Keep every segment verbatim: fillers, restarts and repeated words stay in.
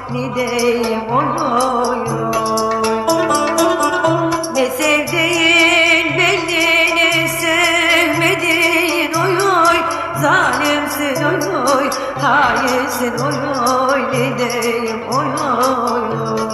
ne diyeyim oy oy oy. Ne sevdiğin belli, ne sevmediğin oy oy. Zalimsin oy oy, hainsin oy oy, ne diyeyim oy oy oy.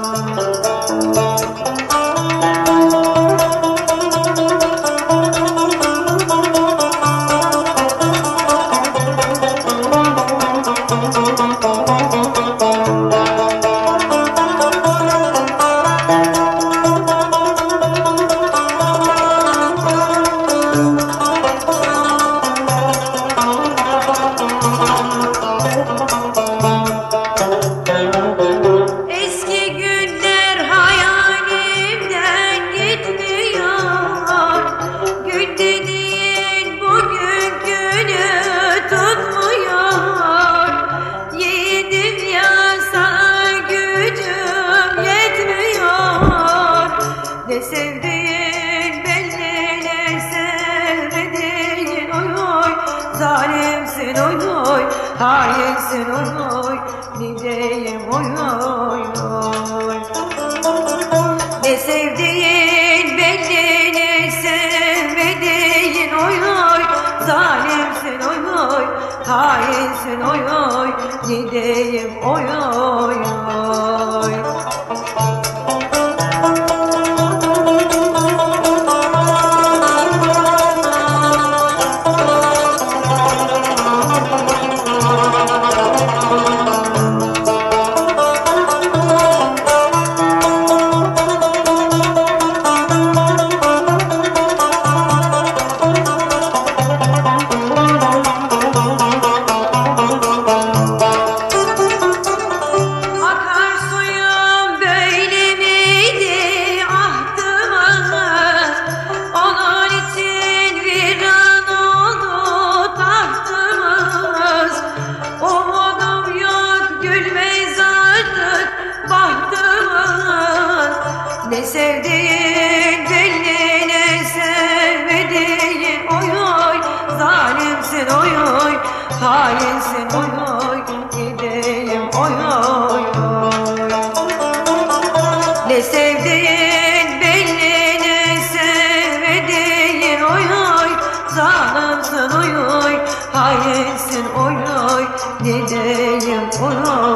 Eski günler hayalimden gitmiyor. Gün dediğin bugünkünü tutmuyor. Yiğidim ya, sana gücüm yetmiyor. Ne sevdiğin belli, ne sevmediğin oy oy. Zalimsin oy oy, hainsin oy oy, ne diyeyim oy oy oy. Ne sevdiğin belli, ne sevmediğin oy oy. Zalimsin oy oy, hainsin oy oy, ne diyeyim oy oy oy. Ne sevdiğin belli, ne sevmediğin oy oy. Zalimsin oy oy, hainsin oy oy, ne diyeyim oy oy oy. Ne sevdiğin belli, ne sevmediğin oy oy. Zalimsin oy oy, hainsin oy oy, ne diyeyim oy oy.